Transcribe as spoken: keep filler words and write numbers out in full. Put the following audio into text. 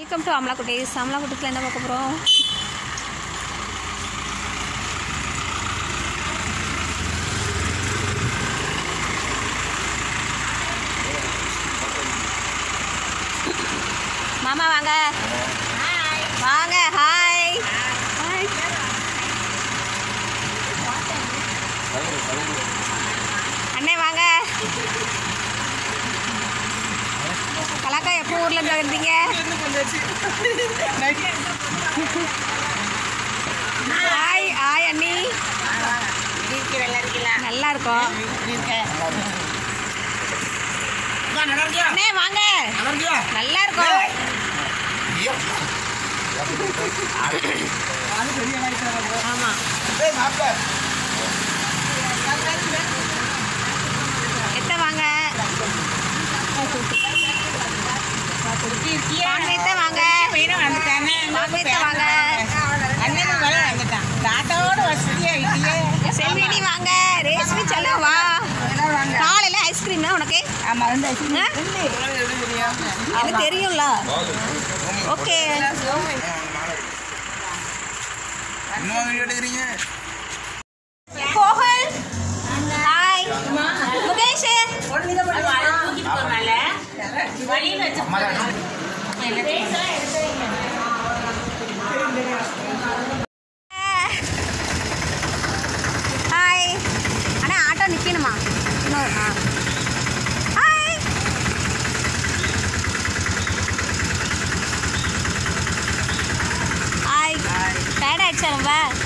Welcome to Amala குட்டீஸ். அமலா குட்டீஸில் என்ன பார்க்க போகிறோம்? மாமா வாங்க வாங்க. ஹாய் ஹாய் அண்ணே வாங்க. கலாக்கா எப்போ ஊர்ல இருந்து வந்தீங்க? ஹாய் ஹாய் அண்ணி. நல்லா இருக்கோம் அண்ணே வாங்க. நல்லா இருக்கோம். ஆமா எத்த வாங்க வாங்க வாங்க செல்வினி வாங்க. ரேஷ்மி செல்லம் வா. காலையில் ஐஸ்கிரீம் தான் உனக்கு? எனக்கு தெரியும்ல. Okay Gokul hi. Mukesh hi. அண்ணா ஆட்டோ நிற்கணுமா? இன்னொரு ஆ ஹாய். ஹாய் டயர்ட் ஆயிடுச்சா ரொம்ப?